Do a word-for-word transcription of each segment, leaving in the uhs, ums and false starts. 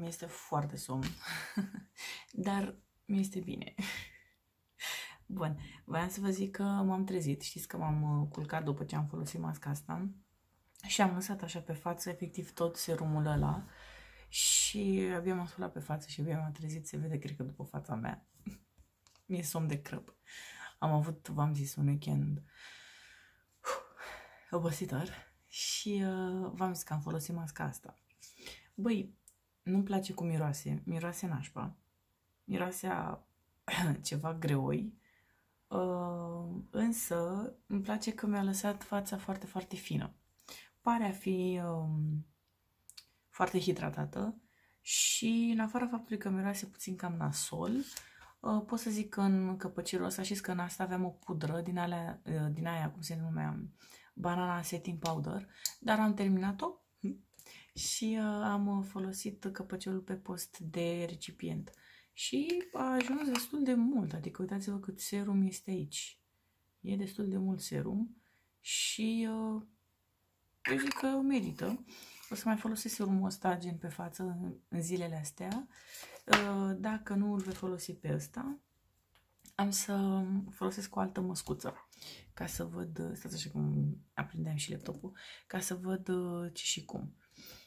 mi-este foarte somn, dar mi-este bine. Bun, voiam să vă zic că m-am trezit, știți că m-am culcat după ce am folosit masca asta și am lăsat așa pe față efectiv tot serumul ăla și abia m-am spălat pe față și abia m-am trezit, se vede cred că după fața mea. Mi-e somn de crăp. Am avut, v-am zis, un weekend obositor și uh, v-am zis că am folosit masca asta. Băi, nu-mi place cum miroase, miroase nașpa, miroase a ceva greoi, uh, însă îmi place că mi-a lăsat fața foarte, foarte fină. Pare a fi uh, foarte hidratată și în afara faptului că miroase puțin cam nasol, uh, pot să zic că în căpăcelul ăsta, știți că în asta aveam o pudră din, alea, uh, din aia, cum se numea, banana setting powder, dar am terminat-o și uh, am folosit căpăcelul pe post de recipient. Și a ajuns destul de mult, adică uitați-vă cât serum este aici. E destul de mult serum și uh, eu zic că merită. O să mai folosesc serumul ăsta gen pe față în, în zilele astea. Uh, dacă nu îl voi folosi pe ăsta, am să folosesc o altă măscuță ca să văd, stați așa cum aprindeam și laptopul, ca să văd uh, ce și cum.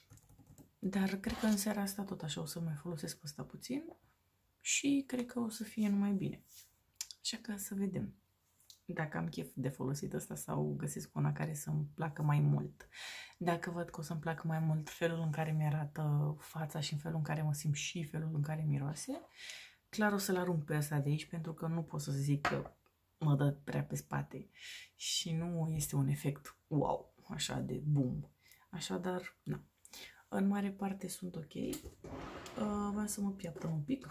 Dar cred că în seara asta tot așa o să mai folosesc pe ăsta puțin și cred că o să fie numai bine. Așa că să vedem dacă am chef de folosit ăsta sau găsesc una care să-mi placă mai mult. Dacă văd că o să-mi placă mai mult felul în care mi-arată fața și în felul în care mă simt și felul în care miroase, clar o să-l arunc pe ăsta de aici pentru că nu pot să zic că mă dă prea pe spate și nu este un efect wow, așa de boom. Așadar, na. În mare parte sunt ok. Uh, vreau să mă piaptă un pic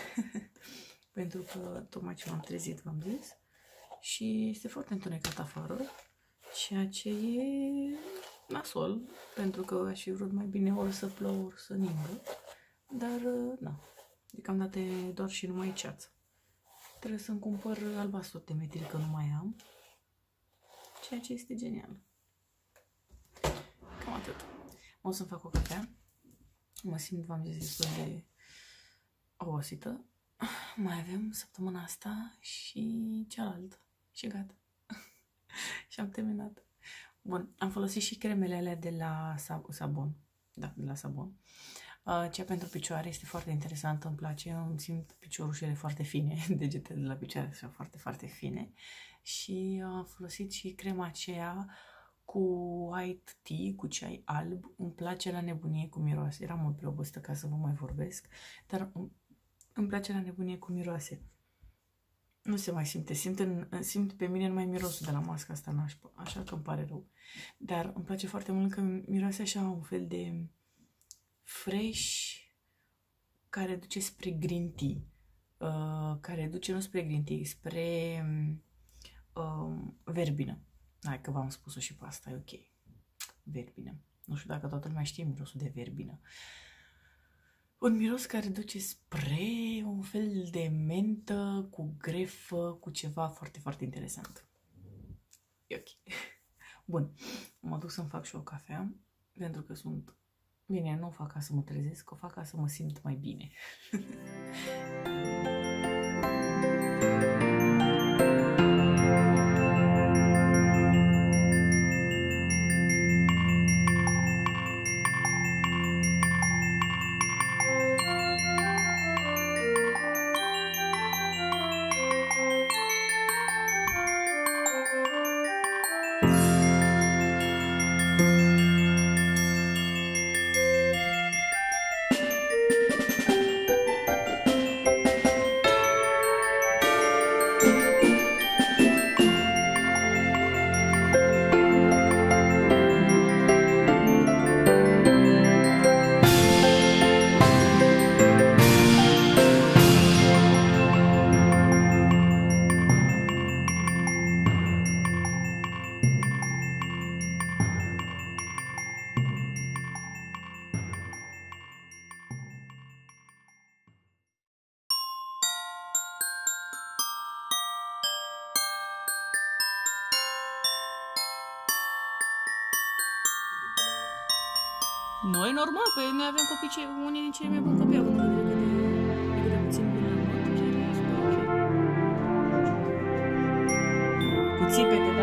pentru că tocmai ce m-am trezit, v-am zis, și este foarte întunecat afară, ceea ce e nasol, pentru că aș fi vrut mai bine ori să plouă, ori să ningă, dar uh, na, deocamdată e doar și numai ceață. Trebuie să-mi cumpăr albastru de metil, că nu mai am, ceea ce este genial. Cam atât. O să-mi fac o cafea. Mă simt, v-am zis, destul de obosită. Mai avem săptămâna asta și cealaltă. Și gata. Și am terminat. Bun, am folosit și cremele alea de la sab Sabon. Da, de la Sabon. Uh, cea pentru picioare este foarte interesantă, îmi place. Îmi simt piciorușele foarte fine. Degetele de la picioare sunt foarte, foarte fine. Și am folosit și crema aceea cu white tea, cu ceai alb. Îmi place la nebunie cu miroase. Era mult prea obosită ca să vă mai vorbesc, dar îmi place la nebunie cu miroase. Nu se mai simte. Simt, în, simt pe mine numai mirosul de la masca asta nașpă, așa că îmi pare rău. Dar îmi place foarte mult că miroase așa un fel de fresh care duce spre green tea. Uh, care duce nu spre green tea, spre uh, verbină. Hai că v-am spus-o și pe asta, e ok. Verbină. Nu știu dacă toată lumea știe mirosul de verbină. Un miros care duce spre un fel de mentă cu grefă, cu ceva foarte, foarte interesant. E ok. Bun, mă duc să-mi fac și o cafea, pentru că sunt... Bine, nu o fac ca să mă trezesc, o fac ca să mă simt mai bine. Noi, normal, pe noi avem copii, ce, unii din cei mai buni copii, având în vedere cât de, cât de puțin buni la mod, chiar e super ok. Cu țipete